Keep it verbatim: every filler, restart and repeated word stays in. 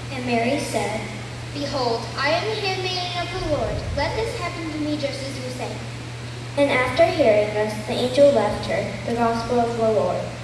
And Mary said, Behold, I am the handmaiden of the Lord. Let this happen to me just as you say. And after hearing this, the angel left her. The Gospel of the Lord.